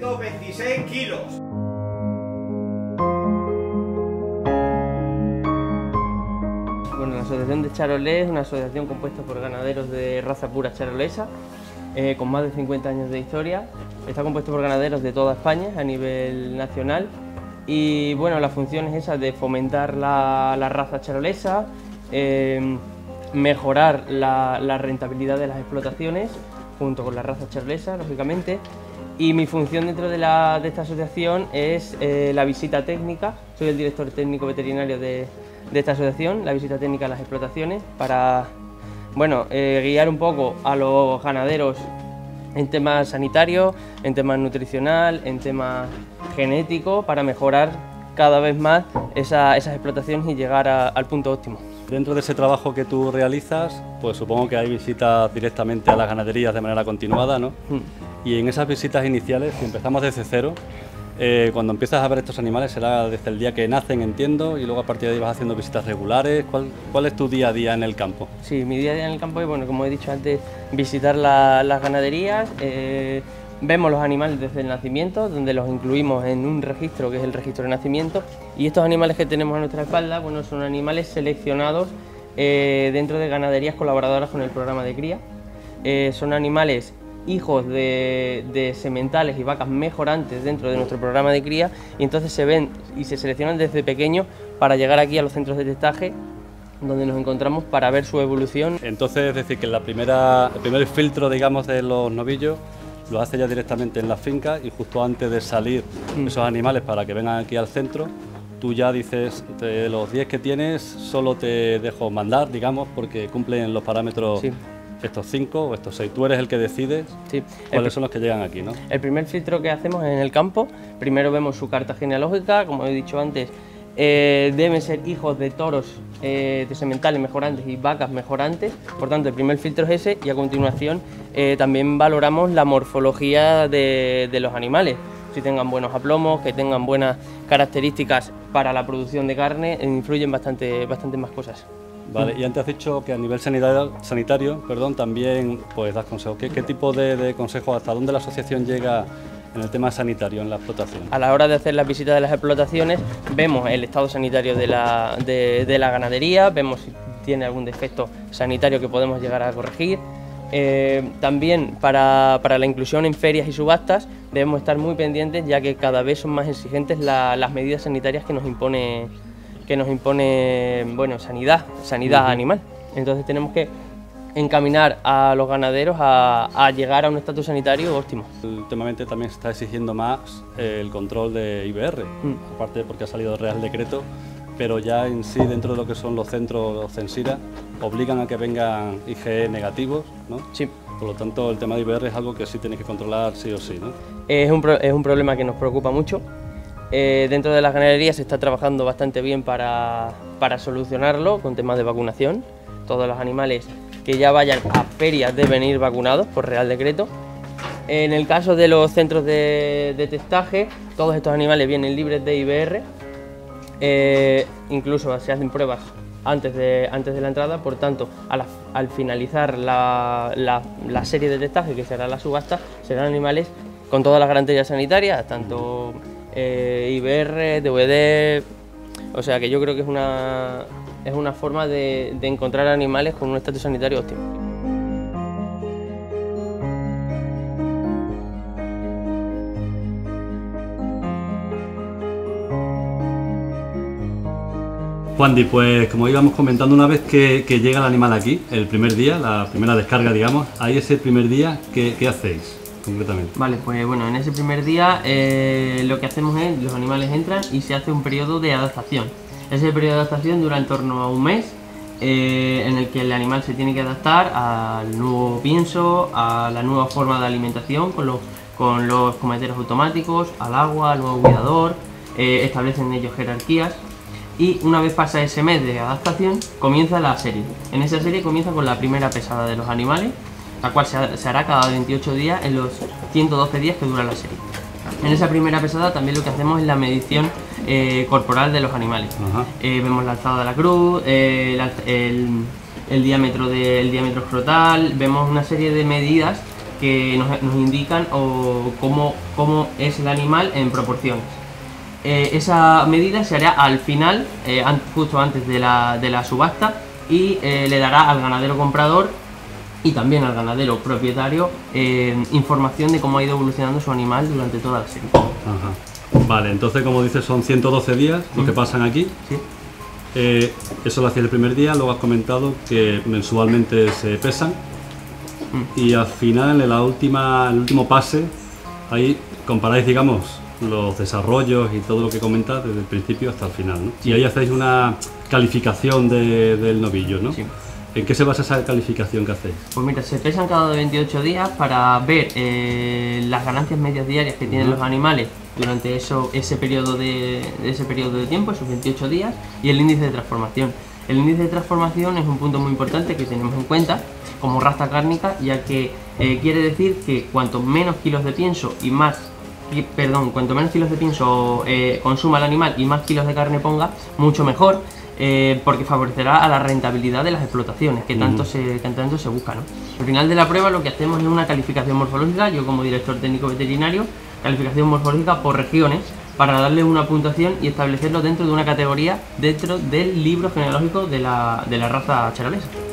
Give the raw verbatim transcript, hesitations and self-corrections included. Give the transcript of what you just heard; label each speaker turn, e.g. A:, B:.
A: trescientos veintiséis kilos.
B: Bueno, la Asociación de Charolais es una asociación compuesta por ganaderos de raza pura charolesa, eh, con más de cincuenta años de historia. Está compuesto por ganaderos de toda España a nivel nacional y bueno, la función es esa de fomentar la, la raza charolesa, eh, mejorar la, la rentabilidad de las explotaciones junto con la raza charolesa, lógicamente. Y mi función dentro de, la, de esta asociación es eh, la visita técnica. Soy el director técnico veterinario de, de esta asociación, la visita técnica a las explotaciones para bueno, eh, guiar un poco a los ganaderos en temas sanitarios, en temas nutricional, en temas genéticos, para mejorar cada vez más esa, esas explotaciones y llegar a, al punto óptimo.
C: Dentro de ese trabajo que tú realizas, pues supongo que hay visitas directamente a las ganaderías de manera continuada, ¿no? Mm. Y en esas visitas iniciales, si empezamos desde cero, eh, cuando empiezas a ver estos animales será desde el día que nacen, entiendo, y luego a partir de ahí vas haciendo visitas regulares. ¿Cuál, cuál es tu día a día en el campo?
B: Sí, mi día a día en el campo es, bueno, como he dicho antes, visitar la, las ganaderías. Eh, Vemos los animales desde el nacimiento, donde los incluimos en un registro que es el registro de nacimiento, y estos animales que tenemos a nuestra espalda, bueno, son animales seleccionados eh, dentro de ganaderías colaboradoras con el programa de cría. Eh, son animales hijos de, de sementales y vacas mejorantes dentro de nuestro programa de cría, y entonces se ven y se seleccionan desde pequeños para llegar aquí a los centros de testaje, donde nos encontramos para ver su evolución.
C: Entonces, es decir, que la primera, el primer filtro, digamos, de los novillos lo hace ya directamente en la finca, y justo antes de salir mm. esos animales para que vengan aquí al centro, tú ya dices, de los diez que tienes, solo te dejo mandar, digamos, porque cumplen los parámetros, sí, estos cinco o estos seis. Tú eres el que decides, sí, cuáles son los que llegan aquí, ¿no?
B: El primer filtro que hacemos es en el campo. Primero vemos su carta genealógica, como he dicho antes. Eh, deben ser hijos de toros eh, de sementales mejorantes y vacas mejorantes, por tanto el primer filtro es ese, y a continuación eh, también valoramos la morfología de, de los animales, si tengan buenos aplomos, que tengan buenas características para la producción de carne, influyen bastante, bastante más cosas.
C: Vale, y antes has dicho que a nivel sanitario, sanitario perdón, también pues das consejos. ¿Qué, qué tipo de, de consejos, hasta dónde la asociación llega en el tema sanitario en la explotación?
B: A la hora de hacer las visitas de las explotaciones vemos el estado sanitario de la, de, de la ganadería, vemos si tiene algún defecto sanitario que podemos llegar a corregir. Eh, también para, para la inclusión en ferias y subastas debemos estar muy pendientes, ya que cada vez son más exigentes la, las medidas sanitarias que nos impone, que nos impone bueno, sanidad, sanidad uh-huh. animal. Entonces tenemos que encaminar a los ganaderos a, a llegar a un estatus sanitario óptimo.
C: Últimamente también se está exigiendo más eh, el control de I B R, mm. aparte porque ha salido el Real Decreto, pero ya en sí, dentro de lo que son los centros Censira, obligan a que vengan I G E negativos, ¿no?
B: Sí.
C: Por lo tanto, el tema de I B R es algo que sí tenéis que controlar sí o sí, ¿no?
B: Es un, pro, es un problema que nos preocupa mucho. Eh, dentro de las ganaderías se está trabajando bastante bien para, para solucionarlo con temas de vacunación. Todos los animales que ya vayan a ferias deben ir vacunados por Real Decreto. En el caso de los centros de, de testaje, todos estos animales vienen libres de I B R, eh, incluso se hacen pruebas antes de, antes de la entrada, por tanto, a la, al finalizar la, la, la serie de testaje, que será la subasta, serán animales con todas las garantías sanitarias, tanto eh, I B R, D V D, o sea que yo creo que es una... es una forma de, de encontrar animales con un estatus sanitario óptimo.
C: Juandi, pues como íbamos comentando, una vez que, que llega el animal aquí, el primer día, la primera descarga, digamos, ahí ese primer día, ¿qué, qué hacéis concretamente?
B: Vale, pues bueno, en ese primer día eh, lo que hacemos es, los animales entran y se hace un periodo de adaptación. Ese periodo de adaptación dura en torno a un mes, eh, en el que el animal se tiene que adaptar al nuevo pienso, a la nueva forma de alimentación con los, con los cometeros automáticos, al agua, al nuevo cuidador, eh, establecen ellos jerarquías, y una vez pasa ese mes de adaptación comienza la serie. En esa serie comienza con la primera pesada de los animales, la cual se, se hará cada veintiocho días en los ciento doce días que dura la serie. En esa primera pesada también lo que hacemos es la medición eh, corporal de los animales. Eh, vemos la alzada de la cruz, eh, la, el, el, diámetro de, el diámetro escrotal, vemos una serie de medidas que nos, nos indican o cómo, cómo es el animal en proporciones. Eh, esa medida se hará al final, eh, an, justo antes de la, de la subasta, y eh, le dará al ganadero comprador y también al ganadero propietario eh, información de cómo ha ido evolucionando su animal durante toda la serie.
C: Ajá. Vale, entonces como dices son ciento doce días los mm. que pasan aquí.
B: Sí.
C: Eh, eso lo hacía el primer día, luego has comentado que mensualmente se pesan mm. y al final en la última, el último pase, ahí comparáis digamos los desarrollos y todo lo que comentas desde el principio hasta el final, ¿no? Sí. Y ahí hacéis una calificación de, del novillo, ¿no?
B: Sí.
C: ¿En qué se basa esa calificación que hacéis?
B: Pues mira, se pesan cada veintiocho días para ver eh, las ganancias medias diarias que tienen uh-huh. los animales durante eso, ese, periodo de, ese periodo de tiempo, esos veintiocho días, y el índice de transformación. El índice de transformación es un punto muy importante que tenemos en cuenta como raza cárnica, ya que eh, quiere decir que cuanto menos kilos de pienso y más perdón, cuanto menos kilos de pienso eh, consuma el animal y más kilos de carne ponga, mucho mejor. Eh, porque favorecerá a la rentabilidad de las explotaciones que tanto, uh-huh. se, que tanto se busca, ¿no? Al final de la prueba lo que hacemos es una calificación morfológica, yo como director técnico veterinario, calificación morfológica por regiones, para darle una puntuación y establecerlo dentro de una categoría dentro del libro genealógico de la, de la raza charolesa.